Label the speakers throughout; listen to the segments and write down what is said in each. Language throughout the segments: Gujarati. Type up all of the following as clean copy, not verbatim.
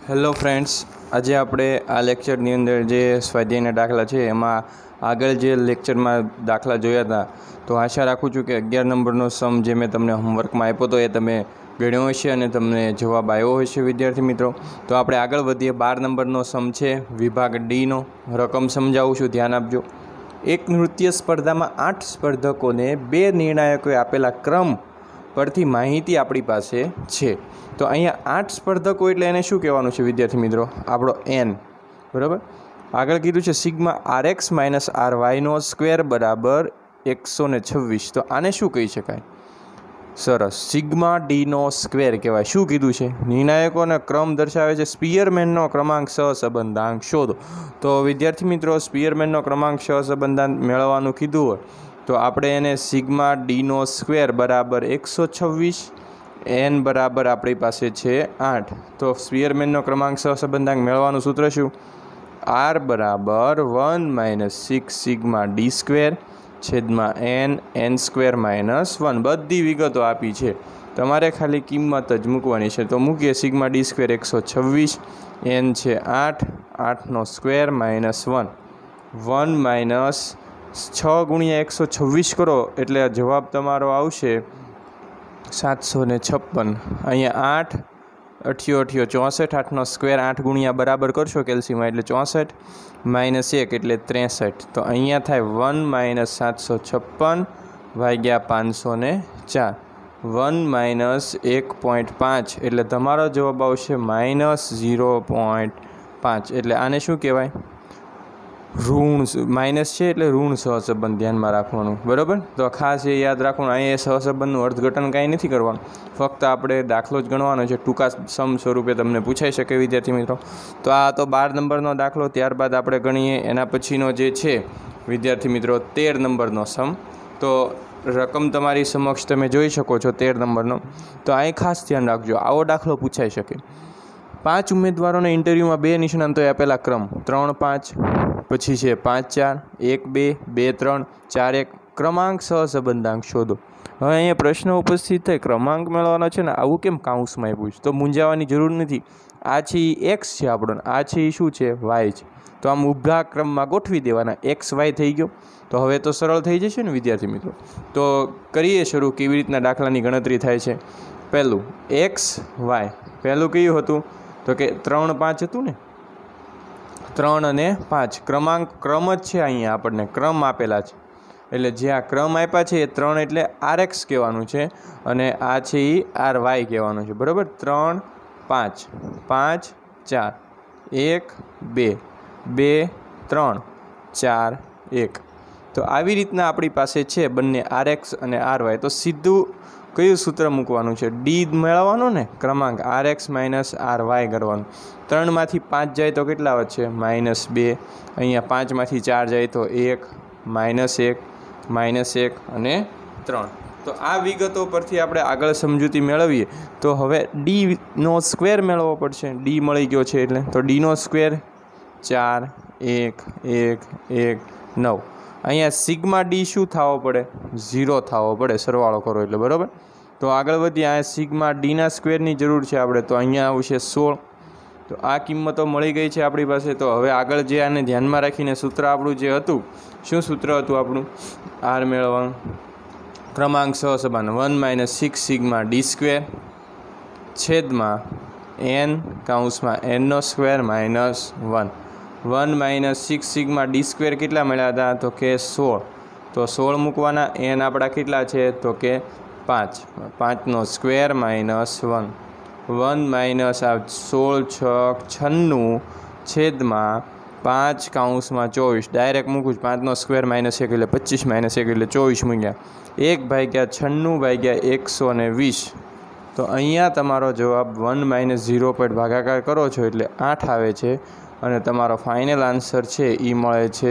Speaker 1: હેલો ફ્રેન્ડ્સ, આજે આપણે આ લેક્ચરની અંદર જે સ્વાધ્યાયના દાખલા છે એમાં આગળ જે લેક્ચરમાં દાખલા જોયા હતા, તો આશા રાખું છું કે 11 નંબરનો સમ જે મેં તમને હોમવર્કમાં આપ્યો હતો એ તમે ગણ્યો હશે અને તમને જવાબ આવ્યો હશે વિદ્યાર્થી મિત્રો. તો આપણે આગળ વધીએ. 12 નંબરનો સમ છે વિભાગ ડીનો. રકમ સમજાવું છું, ધ્યાન આપજો. એક નૃત્ય સ્પર્ધામાં 8 સ્પર્ધકોને 2 નિર્ણાયકોએ આપેલા ક્રમ પરથી માહિતી આપણી પાસે છે. તો અહીંયા 8 સ્પર્ધકો એટલે એને શું કહેવાનું છે વિદ્યાર્થી મિત્રો? આપણો n. બરાબર. આગળ કીધું છે સિગ્મા rx માઇનસ ryનો સ્ક્વેર બરાબર 126. તો આને શું કહી શકાય? સરસ, સિગ્મા ડીનો સ્ક્વેર કહેવાય. શું કીધું છે? નિર્ણાયકોનો ક્રમ દર્શાવે છે. સ્પિયરમેનનો ક્રમાંક સહસંબંધાંક શોધો. તો વિદ્યાર્થી મિત્રો, સ્પિયરમેનનો ક્રમાંક સહસંબંધાંક મેળવવાનું કીધું હોય તો આપણે એને સિગ્મા ડીનો સ્ક્વેર બરાબર 126, n બરાબર આપણી પાસે છે 8. તો સ્પિયરમેનનો ક્રમાંક સહસંબંધાંક મેળવવાનું સૂત્ર શું? r બરાબર 1 - 6 સિગ્મા ડી સ્ક્વેર છેદમાં n સ્ક્વેર માઇનસ 1. બધી વિગતો આપી છે, તમારે ખાલી કિંમત જ મૂકવાની છે. તો મૂકીએ. સિગ્મા ડી સ્ક્વેર 126, n છે 8, 8નો સ્ક્વેર માઇનસ 1. 1 માઇનસ 6 ગુણ્યા 126 કરો એટલે જવાબ તમારો આવશે 756. અહીંયા 8 8 64, 8નો સ્ક્વેર 8 ગુણ્યા બરાબર કરશો કેલ્સીમાં એટલે 64 માઇનસ 1 એટલે 63. તો અહીંયા થાય 1 માઇનસ 756 ભાગ્યા 504. 1 માઇનસ 1.5 એટલે તમારો જવાબ આવશે માઇનસ 0.5. એટલે આને શું કહેવાય? ઋણ. માઇનસ છે એટલે ઋણ સહસંબંધ ધ્યાનમાં રાખવાનું. બરાબર. તો ખાસ એ યાદ રાખવાનું. અહીંયા સહસંબંધનું અર્થઘટન કાંઈ નથી કરવાનું, ફક્ત આપણે દાખલો જ ગણવાનો છે. ટૂંકા સમ સ્વરૂપે તમને પૂછાઈ શકે વિદ્યાર્થી મિત્રો. તો આ તો 12 નંબરનો દાખલો. ત્યારબાદ આપણે ગણીએ એના પછીનો જે છે વિદ્યાર્થી મિત્રો 13 નંબરનો સમ. તો રકમ તમારી સમક્ષ તમે જોઈ શકો છો 13 નંબરનો. તો અહીં ખાસ ધ્યાન રાખજો, આવો દાખલો પૂછાઈ શકે. 5 ઉમેદવારોને ઇન્ટરવ્યૂમાં 2 નિષ્ણાંતોએ આપેલા ક્રમ 3, 5, પછી છે 5, 4, 1, 2, 2, 3, 4, 1. ક્રમાંક સહસંબંધાંક શોધો. હવે અહીંયા પ્રશ્ન ઉપસ્થિત થાય, ક્રમાંક મેળવવાનો છે ને, આવું કેમ કાઉન્સમાં આપ્યું છે? તો મૂંઝાવાની જરૂર નથી. આ છે એ x છે આપણો, આ છે એ શું છે? y છે. તો આમ ઊભા ક્રમમાં ગોઠવી દેવાના. x y થઈ ગયો. તો હવે તો સરળ થઈ જશે ને વિદ્યાર્થી મિત્રો. તો કરીએ શરૂ કેવી રીતના દાખલાની ગણતરી થાય છે. પહેલું x y. પહેલું કયું હતું? તો કે 3, 5 હતું ને. 3 અને 5 ક્રમ જ છે. અહીંયા આપણને ક્રમ આપેલા છે એટલે જે આ ક્રમ આપ્યા છે એ 3 એટલે rx કહેવાનું છે અને આ છે એ ry કહેવાનું છે. બરાબર. 3, 5, 5, 4, 1, 2, 2, 3, 4, 1. તો આવી રીતના આપણી પાસે છે બંને rx અને ry. તો સીધું કયું સૂત્ર મૂકવાનું છે? ડી મેળવવાનું ને, ક્રમાંક rx માઇનસ ry કરવાનું. 3માંથી 5 જાય તો કેટલા વધશે? -2. અહીંયા 5માંથી 4 જાય તો 1, -1, -1 અને 3. તો આ વિગતો પરથી આપણે આગળ સમજૂતી મેળવીએ. તો હવે ડીનો સ્ક્વેર મેળવવો પડશે. ડી મળી ગયો છે એટલે તો ડીનો સ્ક્વેર 4, 1, 1, 1, 9. અહીંયા સિગ્મા ડી શું થવો પડે? 0 થવો પડે, સરવાળો કરો એટલે. બરાબર. તો આગળ વધીએ. આ સિગ્મા ડીના સ્ક્વેરની જરૂર છે આપણે, તો અહીંયા આવશે 16. તો આ કિંમતો મળી ગઈ છે આપણી પાસે. તો હવે આગળ જે આને ધ્યાનમાં રાખીને સૂત્ર આપણું જે હતું, શું સૂત્ર હતું આપણું? r મેળવવાનું ક્રમાંક સહસંબંધ 1 - 6 સિગ્મા ડી સ્ક્વેર છેદમાં n કાઉન્સમાં nનો square minus 1. 1 - 6 sigma D square કેટલા મળ્યા હતા? તો કે 16. તો 16 મૂકવાના. n આપણા કેટલા છે? તો કે 5. 5નો સ્ક્વેર માઇનસ 1. 1 માઇનસ આ 16, 6, 96 છેદમાં 5 કાઉન્સમાં 24. ડાયરેક્ટ મૂકું છું. 5નો સ્ક્વેર માઇનસ 1 એટલે 25 માઇનસ 1 એટલે 24 મૂક્યા. 1 ભાગ્યા 96 ભાગ્યા 120. તો અહીંયા તમારો જવાબ 1 - 0 પર ભાગાકાર કરો છો એટલે 8 આવે છે અને તમારો ફાઇનલ આન્સર છે એ મળે છે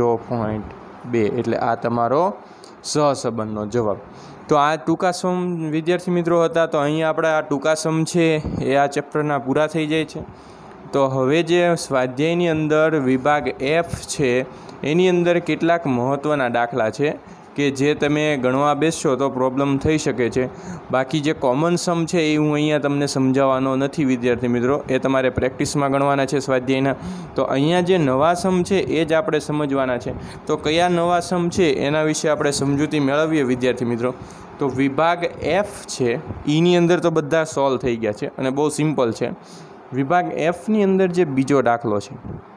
Speaker 1: 0.2. એટલે આ તમારો સહસંબંધનો જવાબ. તો આ ટૂંકા સમ વિદ્યાર્થી મિત્રો હતા. તો અહીંયા આપણે આ ટૂંકા સમ છે એ આ ચેપ્ટરના પૂરા થઈ જાય છે. તો હવે જે સ્વાધ્યાયની અંદર વિભાગ F છે એની અંદર કેટલાક મહત્ત્વના દાખલા છે કે જે તમે ગણવા બેસશો તો પ્રોબ્લેમ થઈ શકે છે. બાકી જે કોમન સમ છે એ હું અહીંયા તમને સમજાવવાનો નથી વિદ્યાર્થી મિત્રો, એ તમારે પ્રેક્ટિસમાં ગણવાના છે સ્વાધ્યાયના. તો અહીંયા જે નવા સમ છે એ જ આપણે સમજવાના છે. તો કયા નવા સમ છે એના વિશે આપણે સમજૂતી મેળવીએ વિદ્યાર્થી મિત્રો. તો વિભાગ F છે એની અંદર તો બધા સોલ્વ થઈ ગયા છે અને બહુ સિમ્પલ છે. વિભાગ Fની અંદર જે બીજો દાખલો છે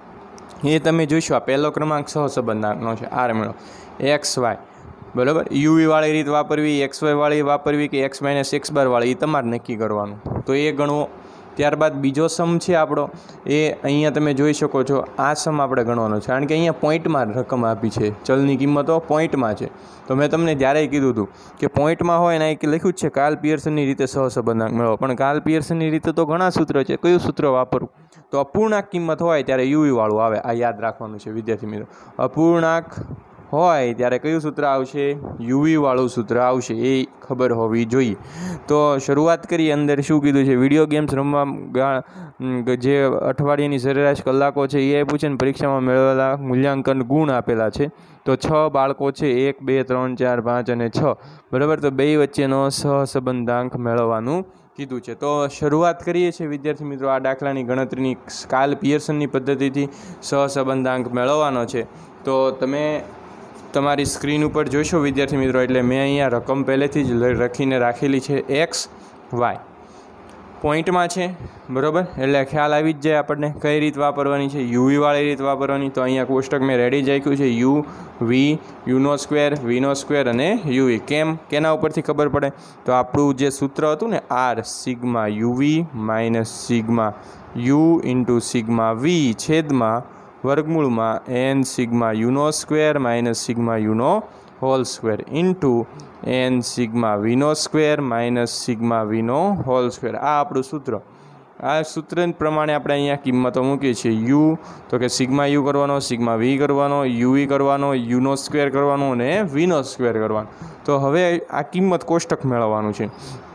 Speaker 1: એ તમે જોઈશો. આ પહેલો ક્રમાંક સહસંબંધાંકનો છે. આર મેળો એક્સ વાય, બરાબર. યુવી વાળી રીત વાપરવી, એક્સ વાય વાળી વાપરવી કે x - x બાર વાળી, એ તમારે નક્કી કરવાનું. તો એ ગણવો. ત્યારબાદ બીજો સમ છે આપણો, એ અહીંયા તમે જોઈ શકો છો. આ સમ આપણે ગણવાનો છે કારણ કે અહીંયા પોઈન્ટમાં રકમ આપી છે, ચલની કિંમતો પોઈન્ટમાં છે. તો મેં તમને જ્યારે કીધું હતું કે પોઈન્ટમાં હોય ને એ લખ્યું જ છે કાર્લ પિયર્સનની રીતે સહસંબંધાંક મેળવો. પણ કાર્લ પિયર્સનની રીતે તો ઘણા સૂત્ર છે, કયું સૂત્ર વાપરવું? તો અપૂર્ણાંક કિંમત હોય ત્યારે યુવી વાળું આવે. આ યાદ રાખવાનું છે વિદ્યાર્થી મિત્રો. અપૂર્ણાંક હોય ત્યારે કયું સૂત્ર આવશે? યુવી વાળું સૂત્ર આવશે. એ ખબર હોવી જોઈએ. તો શરૂઆત કરીએ. અંદર શું કીધું છે? વિડીયો ગેમ્સ રમવા જે અઠવાડિયાની સરેરાશ કલાકો છે એ આપ્યું છે ને પરીક્ષામાં મેળવેલા મૂલ્યાંકન ગુણ આપેલા છે. તો 6 બાળકો છે, 1 2 3 4 5 અને 6, બરાબર. તો બે વચ્ચેનો સહસંબંધાંક મેળવવાનું કીધું છે. તો શરૂઆત કરીએ છીએ વિદ્યાર્થી મિત્રો આ દાખલાની ગણતરીની. કાર્લ પિયર્સનની પદ્ધતિથી સહસંબંધાંક મેળવવાનો છે. તો તમે તમારી સ્ક્રીન ઉપર જોઈશો વિદ્યાર્થી મિત્રો. એટલે મેં અહીંયા રકમ પહેલેથી જ લખીને રાખેલી છે. એક્સ વાય પોઈન્ટમાં છે, બરાબર. એટલે ખ્યાલ આવી જ જાય આપણને કઈ રીત વાપરવાની છે. યુવી વાળી રીત વાપરવાની. તો અહીંયા કોષ્ટક મેં રેડી જ રાખ્યું છે. યુ વી, યુનો સ્ક્વેર, વીનો સ્ક્વેર અને યુવી. કેમ? કેના ઉપરથી ખબર પડે? તો આપણું જે સૂત્ર હતું ને, R sigma U V minus sigma U into sigma V છેદમાં વર્ગમૂળમાં n સિગ્મા યુનો સ્ક્વેર માઇનસ સિગ્મા યુનો whole square into n sigma વીનો સ્ક્વેર માઇનસ સિગ્મા વીનો હોલ સ્ક્વેર. આ આપણું સૂત્ર. આ સૂત્ર પ્રમાણે આપણે અહીંયા કિંમતો મૂકીએ છીએ. યુ તો કે સિગ્મા યુ કરવાનો, સિગ્મા વી કરવાનો, યુવી કરવાનો, યુનો સ્ક્વેર કરવાનો અને વીનો સ્ક્વેર કરવાનો. તો હવે આ કિંમત કોષ્ટક મેળવવાનું છે.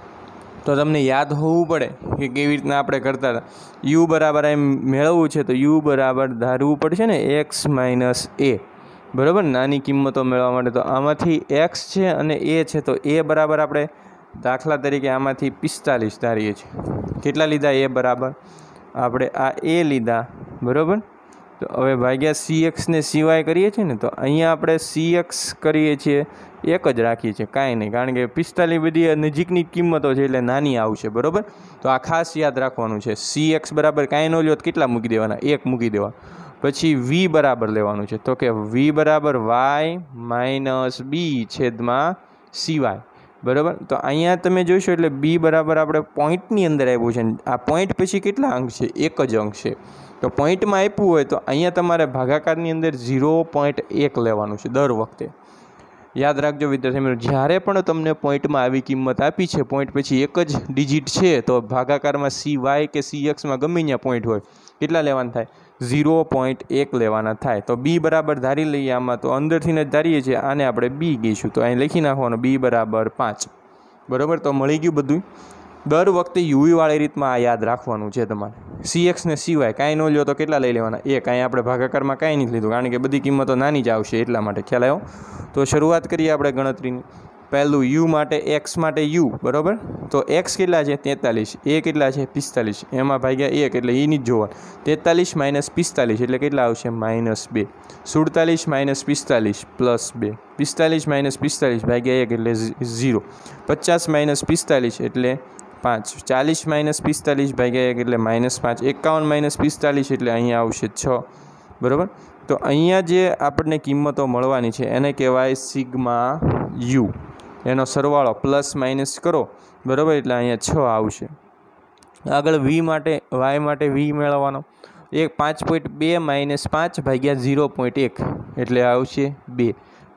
Speaker 1: તો તમને યાદ હોવું પડે કે કેવી રીતના આપણે કરતા હતા. યુ બરાબર એમ મેળવવું છે તો યુ બરાબર ધારવું પડશે ને એક્સ માઇનસ એ, બરાબર. નાની કિંમતો મેળવવા માટે તો આમાંથી એક્સ છે અને એ છે. તો એ બરાબર આપણે દાખલા તરીકે આમાંથી 45 ધારીએ છીએ. કેટલા લીધા? એ બરાબર આપણે આ એ લીધા, બરાબર. તો હવે ભાગ્યા CX ને CY કરીએ છીએ ને, તો અહીંયા આપણે CX કરીએ છીએ, એક જ રાખીએ છીએ, કાંઈ નહીં. કારણ કે 45 બધી નજીકની કિંમતો છે એટલે નાની આવશે, બરાબર. તો આ ખાસ યાદ રાખવાનું છે. CX બરાબર કાંઈ ન લ્યો તો કેટલા મૂકી દેવાના? 1 મૂકી દેવા. પછી V બરાબર લેવાનું છે. તો કે V બરાબર Y માઇનસ B છેદમાં CY, બરાબર. તો અહીંયા તમે જોઈશો એટલે B બરાબર આપણે પોઈન્ટની અંદર આવ્યું છે. આ પોઈન્ટ પછી કેટલા અંક છે? 1 જ અંક છે. તો પોઈન્ટમાં આપ્યું હોય તો અહીંયા તમારે ભાગાકારની અંદર 0.1 લેવાનું છે દર વખતે. યાદ રાખજો વિદ્યાર્થી મિત્રો, જ્યારે પણ તમને પોઈન્ટમાં આવી કિંમત આપી છે, પોઈન્ટ પછી એક જ ડિજિટ છે, તો ભાગાકારમાં CY કે CXમાં ગમે ત્યાં પોઈન્ટ હોય, કેટલા લેવાના થાય? 0.1 લેવાના થાય. તો B બરાબર ધારી લઈએ આમાં. તો અંદરથી જ ધારીએ છીએ, આને આપણે B કહીશું. તો અહીં લખી નાખવાનું B બરાબર 5, બરાબર. તો મળી ગયું બધું. દર વખતે યુવી વાળી રીતમાં આ યાદ રાખવાનું છે તમારે. CX ને CY કાંઈ ન લ્યો તો કેટલા લઈ લેવાના? 1. કાંઈ આપણે ભાગાકારમાં કાંઈ નથી લીધું કારણ કે બધી કિંમતો નાની જ આવશે એટલા માટે. ખ્યાલ આવ્યો? તો શરૂઆત કરીએ આપણે ગણતરીની. પહેલું યુ માટે, એક્સ માટે યુ, બરાબર. તો એક્સ કેટલા છે? 43. એ કેટલા છે? 45. એમાં ભાગ્યા 1 એટલે એ નહીં જ જોવાનું. 43 માઇનસ 45 એટલે કેટલા આવશે? -2. 47 માઇનસ 45 પ્લસ 2. 45 માઇનસ 45 ભાગ્યા 1 એટલે 0. 50 માઇનસ 45 એટલે 5. 40 માઇનસ 45 ભાગ્યા 1 એટલે -5. 51 માઇનસ 45 એટલે અહીંયા આવશે 6, બરાબર. તો અહીંયા જે આપણને કિંમતો મળવાની છે એને કહેવાય સિગ્મા યુ. એનો સરવાળો પ્લસ માઇનસ કરો, બરાબર. એટલે અહીંયા 6 આવશે. આગળ વી માટે, વાય માટે વી મેળવવાનો. 5.2 માઇનસ 5 ભાગ્યા 0.1 એટલે આવશે 2.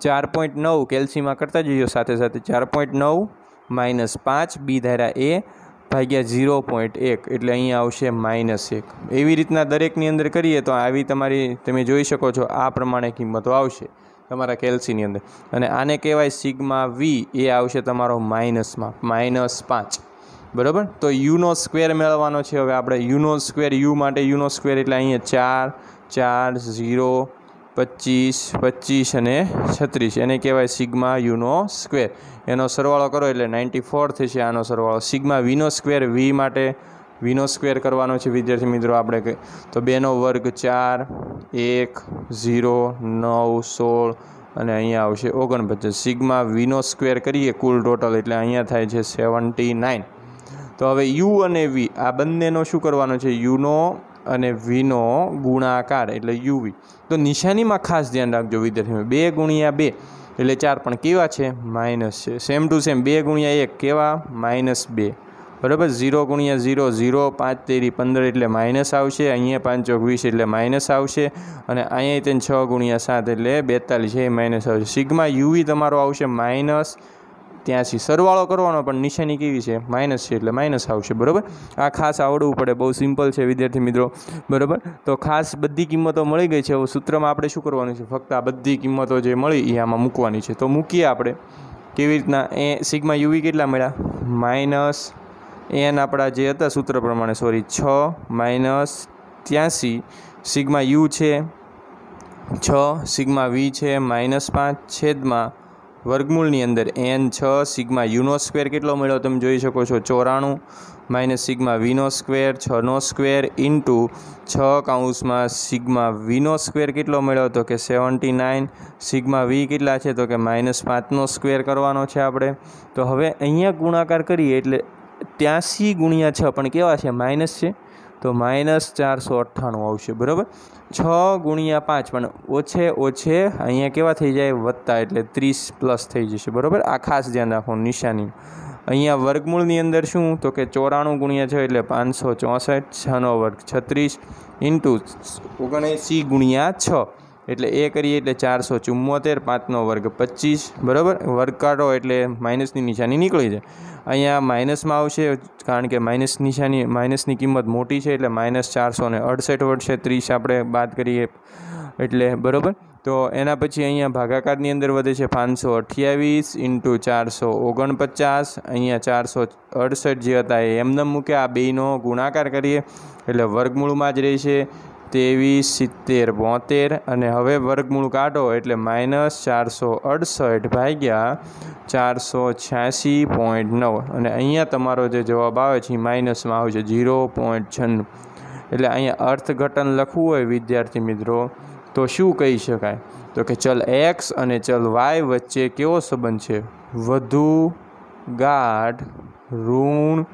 Speaker 1: 4.9 કેલ્સીમાં કરતા જઈએ સાથે સાથે. 4.9 માઇનસ 5 બી ધાર્યા એ ભાગ્યા 0.1 એટલે અહીંયા આવશે -1. એવી રીતના દરેકની અંદર કરીએ તો આવી તમે જોઈ શકો છો આ પ્રમાણે કિંમતો આવશે તમારા કેલ્સીની અંદર. અને આને કહેવાય સિગ્મા વી. એ આવશે તમારો માઇનસમાં -5, બરાબર. તો યુનો સ્ક્વેર મેળવવાનો છે હવે આપણે. યુનો સ્ક્વેર, યુ માટે યુનો સ્ક્વેર એટલે અહીંયા 4 4 0 25 25 અને 36 એને કહેવાય સિગ્મા યુનો સ્ક્વેર. એનો સરવાળો કરો એટલે 94 થશે આનો સરવાળો. સિગ્મા વીનો સ્ક્વેર, વી માટે વીનો સ્ક્વેર કરવાનો છે વિદ્યાર્થી મિત્રો આપણે. તો 2 નો વર્ગ 4, 1, 0, 9, 16 અને અહીંયા આવશે 49. સિગ્મા વીનો સ્ક્વેર કરીએ કુલ ટોટલ એટલે અહીંયા થાય છે 79. તો હવે યુ અને વી આ બંનેનો શું કરવાનો છે? યુનો અને વીનો ગુણાકાર એટલે યુવી. તો નિશાનીમાં ખાસ ધ્યાન રાખજો વિદ્યાર્થી. 2 ગુણ્યા 2 એટલે 4 પણ કેવા છે? માઇનસ છે. સેમ ટુ સેમ 2 ગુણ્યા 1 કેવા? -2 બરાબર. 0 ગુણ્યા 0 0, 5 તેરી 15 એટલે માઇનસ આવશે. અહીંયા 5 ચોક 20 એટલે માઇનસ આવશે. અને અહીંયા તેને 6 ગુણ્યા 7 એટલે 42 છે એ માઇનસ આવશે. સિગ્મા યુવી તમારો આવશે -83. સરવાળો કરવાનો પણ નિશાની કેવી છે? માઇનસ છે એટલે માઇનસ આવશે. બરાબર. આ ખાસ આવડવું પડે, બહુ સિમ્પલ છે વિદ્યાર્થી મિત્રો. બરાબર. તો ખાસ બધી કિંમતો મળી ગઈ છે. હવે સૂત્રમાં આપણે શું કરવાનું છે? ફક્ત આ બધી કિંમતો જે મળી એ આમાં મૂકવાની છે. તો મૂકીએ આપણે કેવી રીતના. સિગ્મા યુવી કેટલા મળ્યા? -n આપણા જે હતા સૂત્ર પ્રમાણે 6 -83. સિગ્મા યુ છે 6, સિગ્મા વી છે -5 છેદમાં વર્ગમૂળની અંદર n 6. સિગ્મા યુનો સ્ક્વેર કેટલો મળ્યો તમે જોઈ શકો છો? 94 માઇનસ સિગ્મા વીનો સ્ક્વેર 6નો સ્ક્વેર ઇન્ટુ 6 કૌંસમાં સિગ્મા વીનો સ્ક્વેર કેટલો મળ્યો? તો કે 79. સિગ્મા વી કેટલા છે? તો કે -5નો સ્ક્વેર કરવાનો છે આપણે. તો હવે અહીંયા ગુણાકાર કરીએ એટલે 83 ગુણ્યા 6 પણ કેવા છે? માઇનસ છે. તો -498 આવશે. બરાબર. 6 ગુણ્યા 5 પણ ઓછે અહીંયા કેવા થઈ જાય? વત્તા એટલે 30 પ્લસ થઈ જશે. બરાબર. આ ખાસ ધ્યાન રાખવાનું નિશાની. અહીંયા વર્ગમૂળની અંદર શું? તો કે 94 ગુણ્યા 6 એટલે 564. 6નો વર્ગ 36 ઇન્ટુ 79 ગુણ્યા 6 એટલે એ કરીએ એટલે 474. 5નો વર્ગ 25. બરાબર. વર્ગ કાઢો એટલે માઇનસની નિશાની નીકળી જાય. અહીંયા માઇનસમાં આવશે કારણ કે માઇનસની કિંમત મોટી છે એટલે -468 વધશે. 30 આપણે બાદ કરીએ એટલે. બરાબર. તો એના પછી અહીંયા ભાગાકારની અંદર વધે છે 528 ઇન્ટુ 449. અહીંયા 468 જે હતા એ એમને મૂક્યા. આ બેનો ગુણાકાર કરીએ એટલે વર્ગમૂળમાં જ રહેશે 23, 70, 72. અને હવે વર્ગમૂળ કાઢો એટલે -468 ભાગ્યા 486.9. અને અહીંયા તમારો જે જવાબ આવે છે એ માઇનસમાં આવશે 0.96. એટલે અહીંયા અર્થઘટન લખવું હોય વિદ્યાર્થી મિત્રો તો શું કહી શકાય? તો કે ચલ x અને ચલ y વચ્ચે કેવો સંબંધ છે? વધુ ગાઢ ઋણ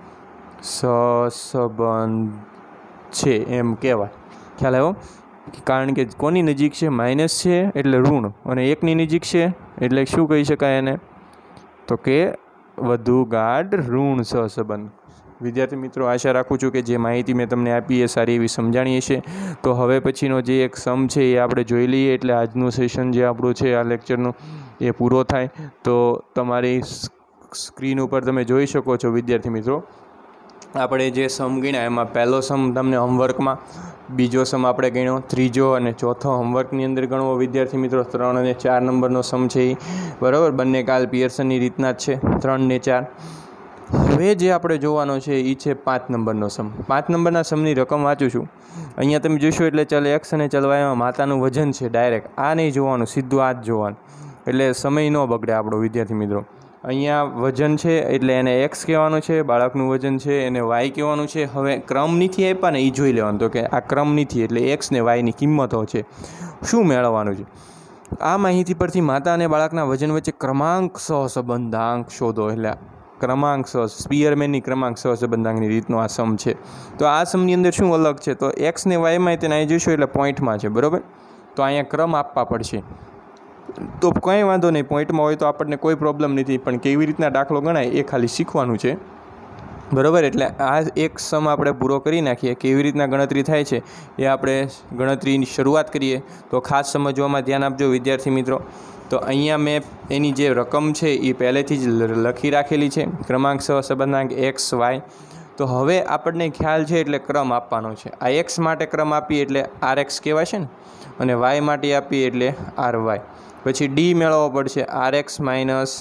Speaker 1: સહસંબંધ છે એમ કહેવાય. ખ્યાલ આવ્યો? કારણ કે કોની નજીક છે? માઇનસ છે એટલે ઋણ, અને 1ની નજીક છે એટલે શું કહી શકાય એને? તો કે વધુ ગાઢ ઋણ સહસંબંધ. વિદ્યાર્થી મિત્રો આશા રાખું છું કે જે માહિતી મેં તમને આપી એ સારી એવી સમજાણી હશે. તો હવે પછીનો જે એક સમ છે એ આપણે જોઈ લઈએ એટલે આજનું સેશન જે આપણું છે આ લેક્ચરનું એ પૂરો થાય. તો તમારી સ્ક્રીન ઉપર તમે જોઈ શકો છો વિદ્યાર્થી મિત્રો આપણે જે સમ ગણ્યા એમાં પહેલો સમ તમને હોમવર્કમાં, બીજો સમ આપણે ગણ્યો, ત્રીજો અને ચોથો હોમવર્કની અંદર ગણવો વિદ્યાર્થી મિત્રો. 3 અને 4 નંબરનો સમ છે એ. બરાબર. બંને કાલ પિયર્સનની રીતના જ છે 3 ને 4. હવે જે આપણે જોવાનો છે એ છે 5 નંબરનો સમ. 5 નંબરના સમની રકમ વાંચું છું. અહીંયા તમે જોશો એટલે ચલ એક્સ અને ચલ વાયમાં માતાનું વજન છે ડાયરેક્ટ. આ નહીં જોવાનું, સીધું આ જ જોવાનું એટલે સમય ન બગડે આપણો વિદ્યાર્થી મિત્રો. અહીંયા વજન છે એટલે એને એક્સ કહેવાનું છે, બાળકનું વજન છે એને વાય કહેવાનું છે. હવે ક્રમ નથી આપ્યા ને એ જોઈ લેવાનું. તો કે આ ક્રમ નથી એટલે એક્સ ને વાયની કિંમતો છે. શું મેળવવાનું છે? આ માહિતી પરથી માતા અને બાળકના વજન વચ્ચે ક્રમાંક સહસંબંધાંક શોધો. એટલે ક્રમાંક સ્પિયરમેનની ક્રમાંક સહસંબંધાંકની રીતનો આ સમ છે. તો આ સમની અંદર શું અલગ છે? તો એક્સ ને વાયમાં તેને અહીં જોઈશું એટલે પોઈન્ટમાં છે. બરાબર. તો અહીંયા ક્રમ આપવા પડશે. તો કંઈ વાંધો નહીં, પોઈન્ટમાં હોય તો આપણને કોઈ પ્રોબ્લેમ નથી, પણ કેવી રીતના દાખલો ગણાય એ ખાલી શીખવાનું છે. બરાબર. એટલે આ એક સમ આપણે પૂરો કરી નાખીએ. કેવી રીતના ગણતરી થાય છે એ આપણે ગણતરીની શરૂઆત કરીએ. તો ખાસ સમજવામાં ધ્યાન આપજો વિદ્યાર્થી મિત્રો. તો અહીંયા મેં એની જે રકમ છે એ પહેલેથી જ લખી રાખેલી છે, ક્રમાંક સહસંબંધાંક એક્સ વાય. તો હવે આપણને ખ્યાલ છે એટલે ક્રમ આપવાનો છે. આ એક્સ માટે ક્રમ આપીએ એટલે આર એક્સ કહેવાય છે ને, અને વાય માટે આપીએ એટલે આર વાય. પછી ડી મેળવવો પડશે, આર એક્સ માઇનસ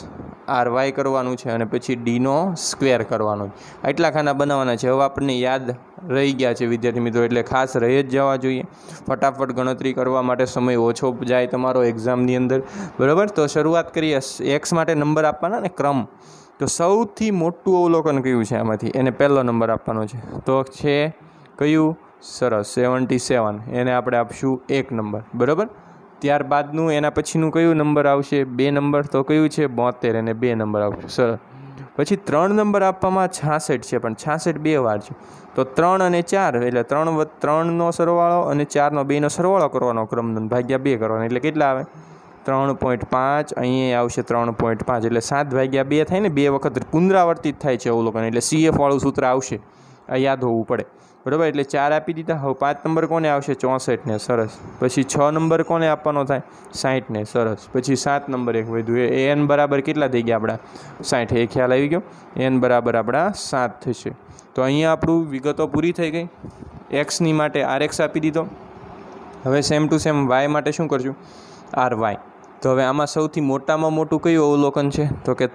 Speaker 1: RY કરવાનું છે અને પછી Dનો સ્ક્વેર કરવાનો છે. આટલા ખાના બનાવવાના છે. હવે આપણને યાદ રહી ગયા છે વિદ્યાર્થી મિત્રો, એટલે ખાસ રહી જ જવા જોઈએ. ફટાફટ ગણતરી કરવા માટે સમય ઓછો જાય તમારો એક્ઝામની અંદર, બરાબર. તો શરૂઆત કરીએ. એક્સ માટે નંબર આપવાના ને ક્રમ. તો સૌથી મોટું અવલોકન કયું છે આમાંથી, એને પહેલો નંબર આપવાનો છે. તો છે કયું? સરસ, 77. એને આપણે આપશું 1 નંબર, બરાબર. ત્યારબાદનું એના પછીનું કયું નંબર આવશે? 2 નંબર. તો કયું છે? 72. એને 2 નંબર આવશે. સરસ. પછી 3 નંબર આપવામાં 66 છે, પણ 66 2 વાર છે. તો 3 અને 4 એટલે 3નો સરવાળો અને 4નો 2નો સરવાળો કરવાનો, ક્રમનો ભાગ્યા 2 કરવાનો, એટલે કેટલા આવે? 3.5. અહીંયા આવશે 3.5, એટલે 7/2 થાય ને. 2 વખત પુનરાવર્તિત થાય છે અવલોકન, એટલે CF વાળું સૂત્ર આવશે. આ યાદ હોવું પડે, બરાબર. એટલે 4 આપી દીધા. હવે 5 નંબર કોને આવશે? 64 ને. સરસ. પછી 6 નંબર કોને આપવાનો થાય? 60 ને. સરસ. પછી 7 નંબર એક વધ્યું, એ n બરાબર કેટલા થઈ ગયા આપણા? 60. એ ખ્યાલ આવી ગયો. n બરાબર આપણા 7 થશે. તો અહીંયા આપણું વિગતો પૂરી થઈ ગઈ. એક્સની માટે RX આપી દીધો. હવે સેમ ટુ સેમ વાય માટે શું કરશું? RY. તો હવે આમાં સૌથી મોટામાં મોટું કયું અવલોકન છે? તો કે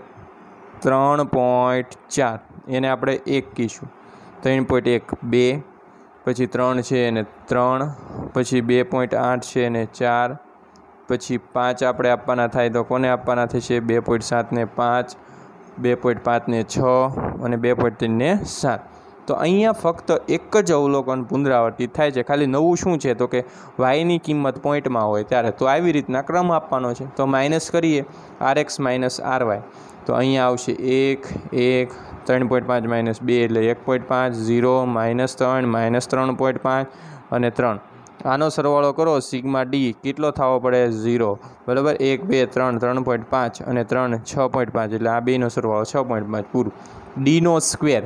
Speaker 1: 3.4. એને આપણે 1 કહીશું. 3.1 2, પછી 3 છે એને 3, પછી 2.8 છે એને 4, પછી 5 આપણે આપવાના થાય. તો કોને આપવાના થશે? 2.7 ને 5, 2.5 ને 6 અને 2.3 ને 7. તો અહીંયા ફક્ત એક જ અવલોકન પુનરાવર્તિત થાય છે. ખાલી નવું શું છે? તો કે વાયની કિંમત પોઈન્ટમાં હોય ત્યારે. તો આવી રીતના ક્રમ આપવાનો છે. તો માઇનસ કરીએ RX માઇનસ RY. તો અહીંયા આવશે 1 1, 3.5 માઇનસ 2 એટલે 1.5, 0 -3 -3.5 અને 3. આનો સરવાળો કરો, સિગ્મા D કેટલો થવો પડે? 0, બરાબર. 1 2 3 3.5 અને 3 6.5, એટલે આ બેનો સરવાળો 6.5 પૂરું. Dનો સ્ક્વેર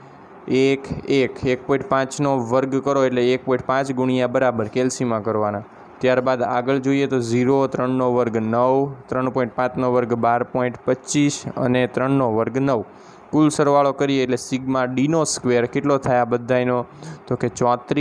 Speaker 1: 1 1, 1.5નો વર્ગ કરો એટલે 1.5 ગુણ્યા બરાબર કેલ્સીમાં કરવાના. ત્યારબાદ આગળ જોઈએ તો 0, 3નો વર્ગ 9, 3.5નો વર્ગ 12.25 અને 3નો વર્ગ 9. કુલ સરવાળો કરીએ એટલે સિગ્મા Dનો સ્ક્વેર કેટલો થાય આ બધાનો? તો કે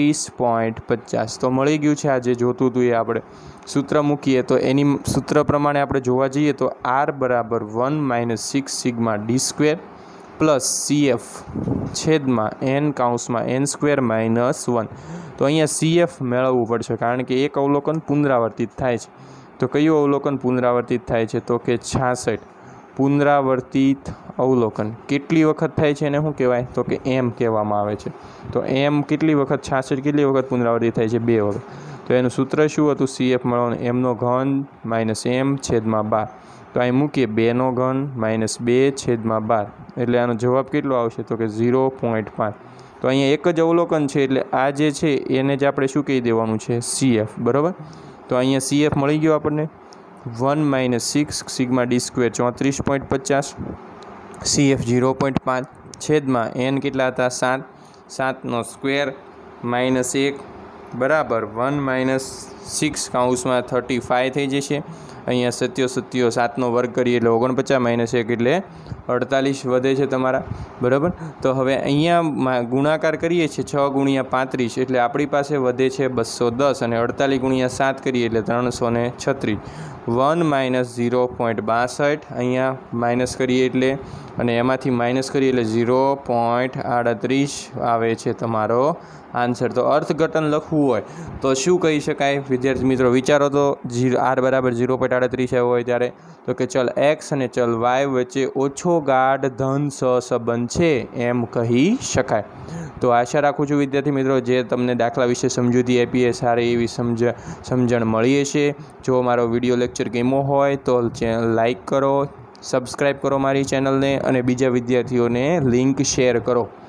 Speaker 1: 34.50. તો મળી ગયું છે. આ જે જોતું હતું એ આપણે સૂત્ર મૂકીએ તો એની સૂત્ર પ્રમાણે આપણે જોવા જઈએ તો R બરાબર 1 - 6 sigma D square plus CF છેદમાં n સ્ક્વેર -1. તો અહીંયા CF મેળવવું પડશે, કારણ કે એક અવલોકન પુનરાવર્તિત થાય છે. તો કયું અવલોકન પુનરાવર્તિત થાય છે? તો કે 66. પુનરાવર્તિત અવલોકન કેટલી વખત થાય છે એને શું કહેવાય? તો કે m કહેવામાં આવે છે. તો m કેટલી વખત? 66 કેટલી વખત પુનરાવર્તિત થાય છે? 2 વખત. તો એનું સૂત્ર શું હતું? CF મળવાનું mનો ઘન માઇનસ m છેદમાં 12. તો અહીં મૂકીએ 2નો ઘન માઇનસ 2 છેદમાં 12, એટલે આનો જવાબ કેટલો આવશે? તો કે 0.5. તો અહીંયા એક જ અવલોકન છે, એટલે આ જે છે એને જ આપણે શું કહી દેવાનું છે? CF, બરાબર. તો અહીંયા CF મળી ગયો આપણને. 1 - 6 સિગ્મા D સ્ક્વેર 34.50, CF 0.5 છેદમાં n કેટલા હતા? 7, 7નો સ્ક્વેર -1 બરાબર 1 - 6 કૌંસમાં 35 થઈ જશે. અહીંયા 7 7નો વર્ગ કરીએ એટલે 49 - 1 એટલે 48 વધે છે તમારા, બરાબર. તો હવે અહીંયા ગુણાકાર કરીએ છીએ 6 ગુણ્યા 35, એટલે આપણી પાસે વધે છે 210, અને 48 ગુણ્યા 7 કરીએ એટલે 336. 1 - 0.62 અહીંયા માઇનસ કરીએ એટલે, અને એમાંથી માઇનસ કરીએ એટલે 0.38 આવે છે તમારો આન્સર. તો અર્થઘટન લખવું હોય તો શું કહી શકાય વિદ્યાર્થી મિત્રો? વિચારો તો. R બરાબર 0.38 હોય ત્યારે તો કે ચલ x અને ચલ y વચ્ચે ઓછો ગાઢ ધન સહસંબંધ છે એમ કહી શકાય. તો આશા રાખું છું વિદ્યાર્થી મિત્રો જે તમને દાખલા વિશે સમજૂતી આપી એ સારી એવી સમજણ મળી હશે. જો મારો વિડીયો લેક્ચર ગમ્યો હોય તો ચેનલ લાઈક કરો, સબસ્ક્રાઈબ કરો મારી ચેનલને, અને બીજા વિદ્યાર્થીઓને લિંક શેર કરો.